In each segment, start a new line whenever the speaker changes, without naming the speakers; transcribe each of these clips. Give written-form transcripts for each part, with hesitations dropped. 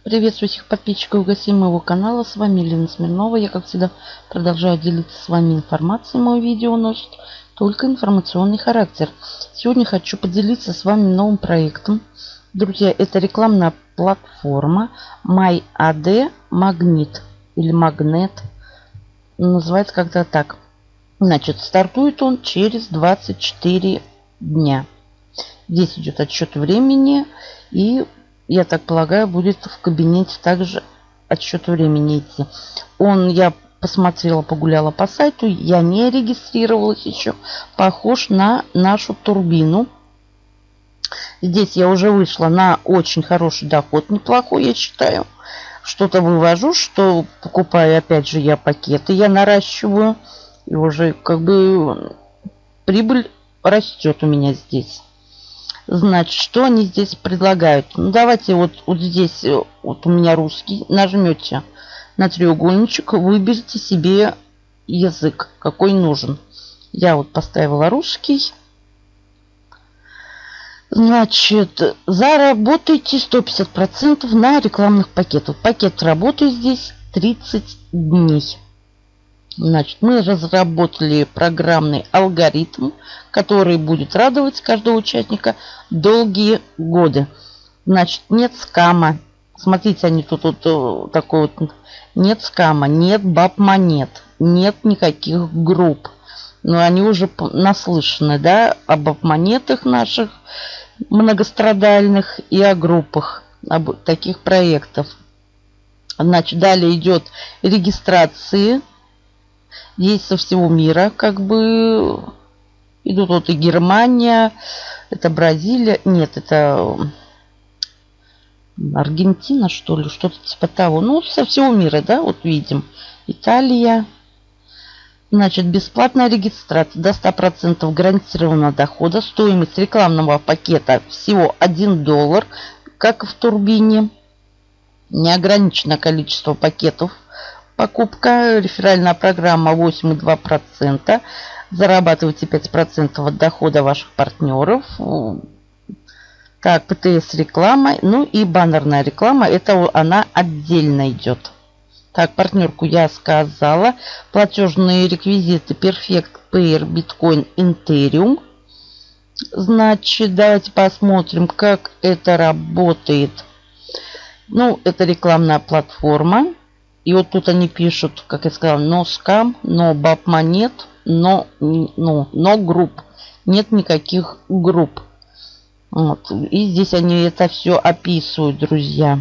Приветствую всех подписчиков и гостей моего канала. С вами Елена Смирнова. Я, как всегда, продолжаю делиться с вами информацией. Мое видео носит только информационный характер. Сегодня хочу поделиться с вами новым проектом. Друзья, это рекламная платформа MyAD Magnet или Magnet. Называется как-то так. Значит, стартует он через 24 дня. Здесь идет отсчет времени, и я так полагаю, будет в кабинете также отсчет времени идти. Я посмотрела, погуляла по сайту, я не регистрировалась еще. Похож на нашу турбину. Здесь я уже вышла на очень хороший доход, неплохой, я считаю. Что-то вывожу, что покупаю, опять же, я пакеты, я наращиваю. И уже как бы прибыль растет у меня здесь. Значит, что они здесь предлагают? Ну, давайте вот здесь, вот у меня русский, нажмете на треугольничек, выберите себе язык, какой нужен. Я вот поставила русский. Значит, заработайте 150% на рекламных пакетах. Пакет работы здесь 30 дней. Значит, мы разработали программный алгоритм, который будет радовать каждого участника долгие годы. Значит, нет скама. Смотрите, они тут вот такой вот. Нет скама, нет баб-монет, нет никаких групп. Но они уже наслышаны, да, об баб-монетах наших многострадальных и о группах, об таких проектов. Значит, далее идет регистрации. Есть со всего мира, как бы идут вот и Германия, это Бразилия, нет, это Аргентина, что ли, что-то типа того. Ну, со всего мира, да, вот видим. Италия. Значит, бесплатная регистрация до 100% гарантированного дохода. Стоимость рекламного пакета всего $1, как и в турбине. Неограниченное количество пакетов. Покупка, реферальная программа 8,2%. Зарабатывайте 5% от дохода ваших партнеров. Так, ПТС реклама. Ну и баннерная реклама. Это она отдельно идет. Так, партнерку я сказала. Платежные реквизиты Perfect Payer, Bitcoin, Ethereum. Значит, давайте посмотрим, как это работает. Ну, это рекламная платформа. И вот тут они пишут, как я сказала, no scam, no баб-монет, no групп. Нет никаких групп. Вот. И здесь они это все описывают, друзья.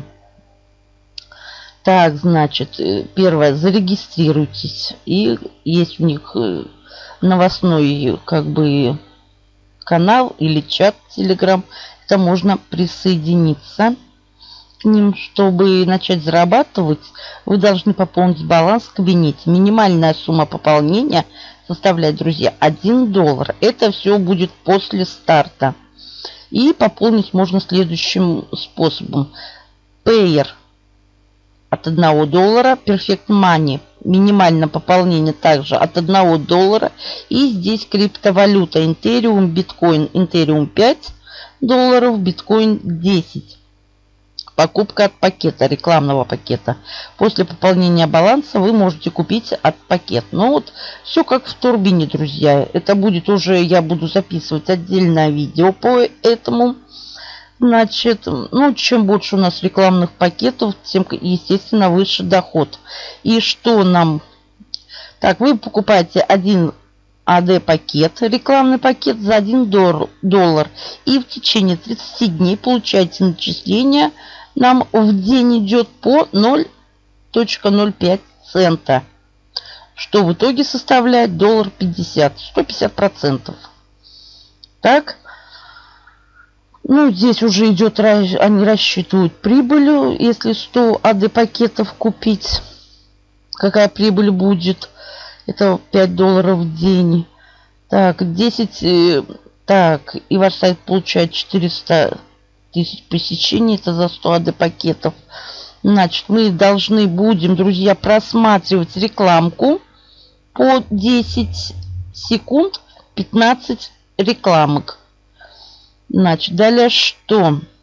Так, значит, первое, зарегистрируйтесь. И есть у них новостной, как бы, канал или чат Telegram. Это можно присоединиться к ним. Чтобы начать зарабатывать, вы должны пополнить баланс в кабинете. Минимальная сумма пополнения составляет, друзья, $1. Это все будет после старта. И пополнить можно следующим способом. Payer от $1. Perfect Money. Минимальное пополнение также от $1. И здесь криптовалюта Ethereum, Bitcoin. Ethereum $5, Bitcoin 10. Покупка от пакета, рекламного пакета. После пополнения баланса вы можете купить от пакета. Ну вот, все как в турбине, друзья. Это будет уже, я буду записывать отдельное видео по этому. Значит, ну, чем больше у нас рекламных пакетов, тем, естественно, выше доход. И что нам... Так, вы покупаете один AD пакет, рекламный пакет за $1. И в течение 30 дней получаете начисление. Нам в день идет по 0,05 цента. Что в итоге составляет $1.50. 150%. Так. Ну, здесь уже идет, они рассчитывают прибыль. Если 100 AD пакетов купить, какая прибыль будет? Это $5 в день. Так, 10. Так, и ваш сайт получает 400 тысяч посещений. Это за 100 AD пакетов. Значит, мы должны будем, друзья, просматривать рекламку по 10 секунд, 15 рекламок. Значит, далее что?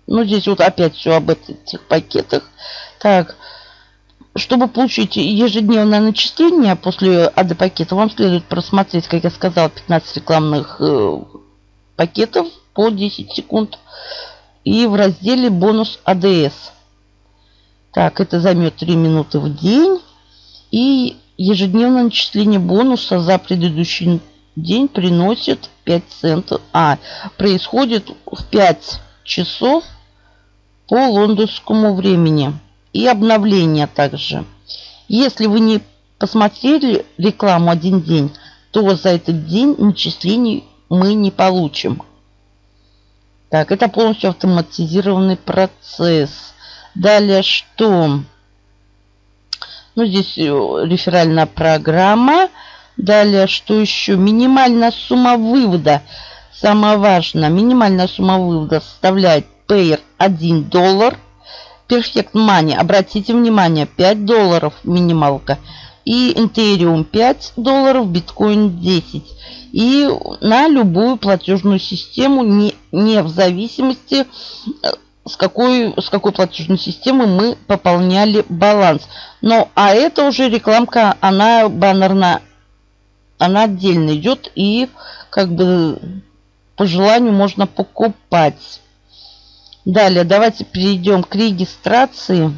Ну, здесь вот опять все об этих пакетах. Так, чтобы получить ежедневное начисление после АД пакета, вам следует просмотреть, как я сказала, 15 рекламных пакетов по 10 секунд. И в разделе бонус АДС. Так, это займет 3 минуты в день. И ежедневное начисление бонуса за предыдущий день приносит 5 центов. Происходит в 5 часов по лондонскому времени. И обновление также. Если вы не посмотрели рекламу один день, то за этот день начислений мы не получим. Так, это полностью автоматизированный процесс. Далее что? Ну, здесь реферальная программа. Далее что еще? Минимальная сумма вывода. Самое важное. Минимальная сумма вывода составляет Payer $1. Perfect Money. Обратите внимание, $5 минималка. И Ethereum $5, биткоин 10. И на любую платежную систему, не в зависимости, с какой платежной системы мы пополняли баланс. А это уже рекламка, она баннерная, она отдельно идет и как бы по желанию можно покупать. Далее давайте перейдем к регистрации.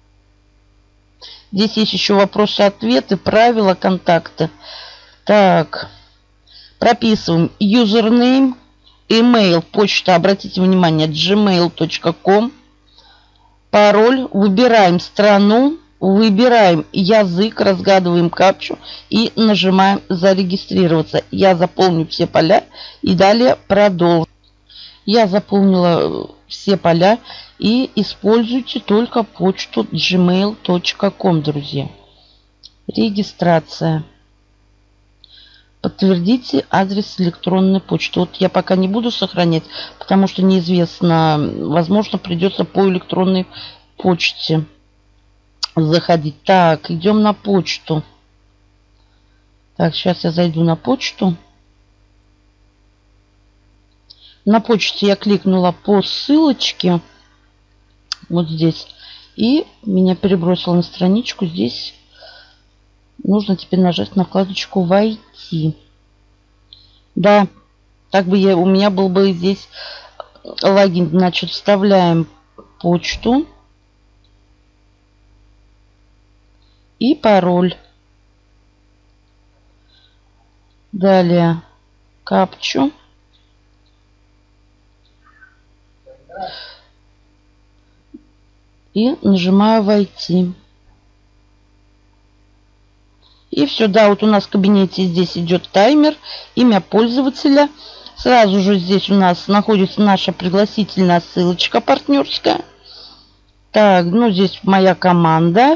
Здесь есть еще вопросы-ответы, правила, контакты. Так, прописываем юзернейм, email, почта, обратите внимание, gmail.com. Пароль, выбираем страну, выбираем язык, разгадываем капчу и нажимаем зарегистрироваться. Я заполню все поля и далее продолжу. Я заполнила все поля и используйте только почту gmail.com, друзья. Регистрация. Подтвердите адрес электронной почты. Вот я пока не буду сохранять, потому что неизвестно, возможно, придется по электронной почте заходить. Так, идем на почту. Так, сейчас я зайду на почту. На почте я кликнула по ссылочке. Вот здесь. И меня перебросило на страничку. Здесь нужно теперь нажать на вкладочку «Войти». Да, так бы у меня был бы здесь логин. Значит, вставляем почту и пароль. Далее капчу. И нажимаю «Войти». И все, да, вот у нас в кабинете здесь идет таймер, имя пользователя. Сразу же здесь у нас находится наша пригласительная ссылочка партнерская. Так, ну здесь моя команда.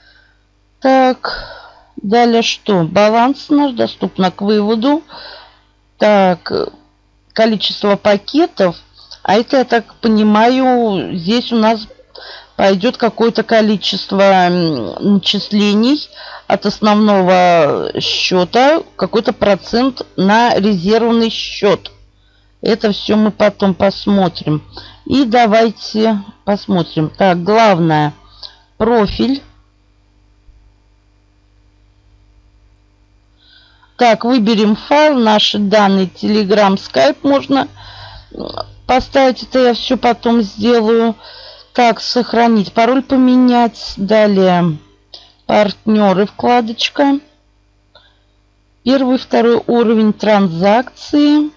Так, далее что? Баланс наш доступно к выводу. Так, количество пакетов. А это, я так понимаю, здесь у нас пойдет какое-то количество начислений от основного счета, какой-то процент на резервный счет. Это все мы потом посмотрим. И давайте посмотрим. Так, главное, профиль. Так, выберем файл, наши данные, Telegram, Skype можно поставить. Это я все потом сделаю. Так, сохранить, пароль поменять. Далее партнеры, вкладочка. Первый, второй уровень транзакции.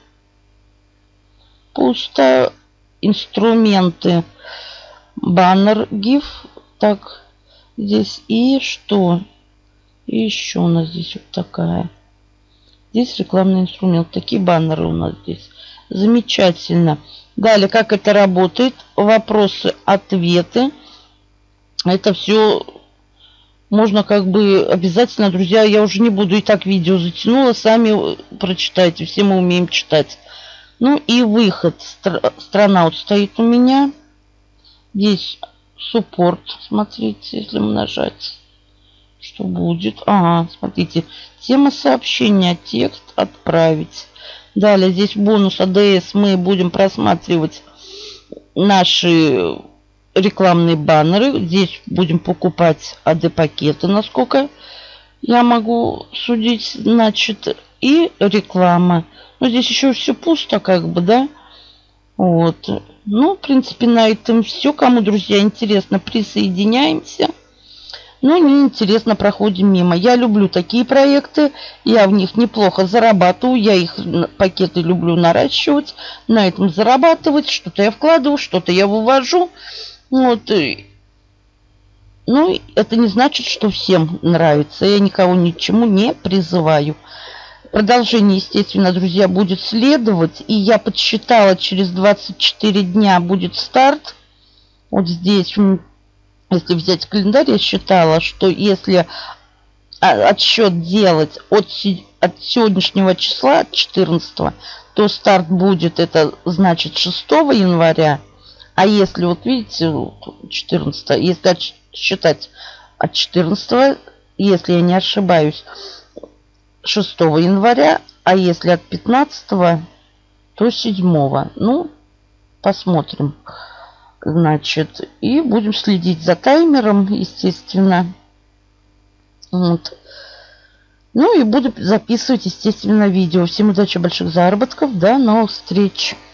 Пусто. Инструменты. Баннер, GIF. Так, здесь и что? И еще у нас здесь вот такая. Здесь рекламный инструмент. Такие баннеры у нас здесь. Замечательно. Далее, как это работает? Вопросы, ответы. Это все можно как бы обязательно, друзья, я уже не буду, и так видео затянула, сами прочитайте, все мы умеем читать. Ну и выход. Страна вот стоит у меня. Здесь суппорт, смотрите, если нажать, что будет. Ага, смотрите, тема сообщения, текст отправить. Далее здесь бонус АДС мы будем просматривать наши рекламные баннеры. Здесь будем покупать АД-пакеты, насколько я могу судить, значит, и реклама. Но здесь еще все пусто, как бы, да. Вот. Ну, в принципе, на этом все. Кому, друзья, интересно, присоединяемся. Ну, неинтересно, проходим мимо. Я люблю такие проекты, я в них неплохо зарабатываю, я их пакеты люблю наращивать, на этом зарабатывать, что-то я вкладываю, что-то я вывожу. Вот. Ну, это не значит, что всем нравится, я никого ни к чему не призываю. Продолжение, естественно, друзья, будет следовать, и я подсчитала, через 24 дня будет старт. Вот здесь... Если взять календарь, я считала, что если отсчет делать от сегодняшнего числа, от 14, то старт будет, это значит 6 января. А если, вот видите, 14, если считать от 14, если я не ошибаюсь, 6 января, а если от 15, то 7. Ну, посмотрим. Значит, и будем следить за таймером, естественно. Вот. Ну и буду записывать, естественно, видео. Всем удачи, больших заработков. До новых встреч.